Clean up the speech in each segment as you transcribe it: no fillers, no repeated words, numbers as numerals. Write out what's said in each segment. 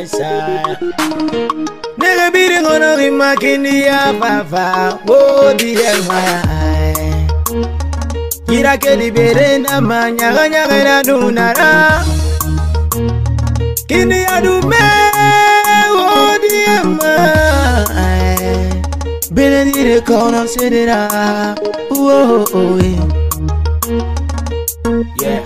sa. Nigga beating on a remark in the papa. Oh, dear, my. Kira ke di berenda manya ganya gana dunara. Kini adu me oh dear, my. Berendi de kono sedera. Oh, oh, yeah.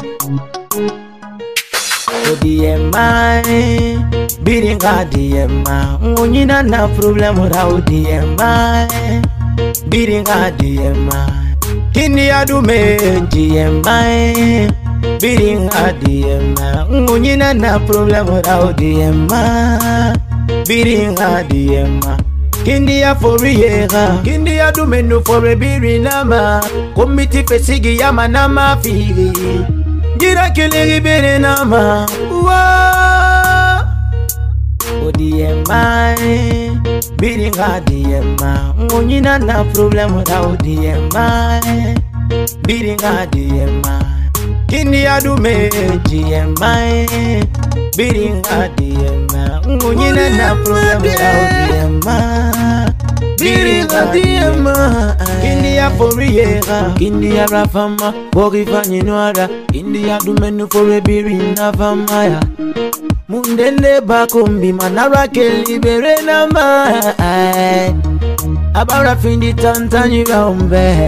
ODMI, beating ADMI. Unina na problem with ODMI, beating ADMI. Kini adu me GMI, beating ADMI. Unina na problem with ODMI, beating ADMI. Kindi ya foriera, kindi ya du menu for a birinama. Committee fesigi ya manama fili. Gira kili bere nama. ODMI, beating ADMI. Unina na problem with ODMI, beating ADMI. Kindi ya du me GMI, beating ADMI. Unina na problem with ODMI. Beating ADMI. Kindi ya foriera, kindi ya rafama. Bogi fanyinuara, kindi ya du menu for a birina famaya. Mundele bakumbi manara ke libere nama. Abara findi tantanyi raumbe.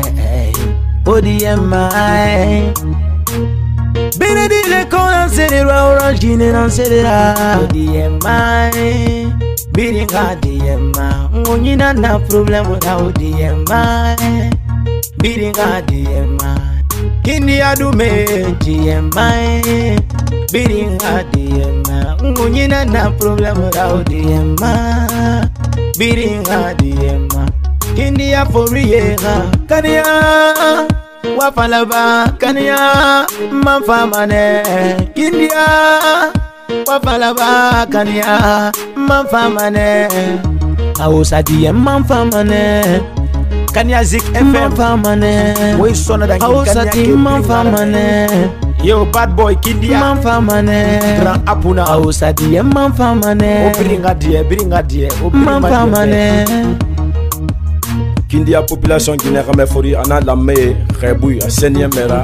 ODMI. Benedile kona sedera orange gine nan sedera. ODMI. Beating ADMI. Unina na problem with ODMI, beating ADMI. Kindi adu me GMI, beating ADMI. Unina na problem with ODMI, beating ADMI. Kindi ya foriera, kania wafalaba, kania mafamane. Kindi ya wafalaba, kania mafamane. Hausa DM manfamane. Kanya Zik FM famane. We sona da Hausa team manfamane. Yo bad boy Kindia manfamane. Grand apuna Hausa DM manfamane. Bringa die manfamane. Kindia population Guinée fori ana lamé rebui asenye mera.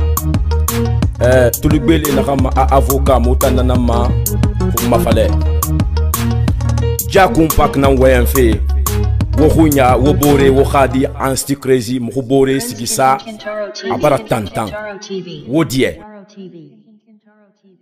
Tulubele na kama avocat mutana ma pour mafale. Jakum pak na WMF wo hunya wo bore wo khadi ansti crazy mo bore sigisa abara tantan wo die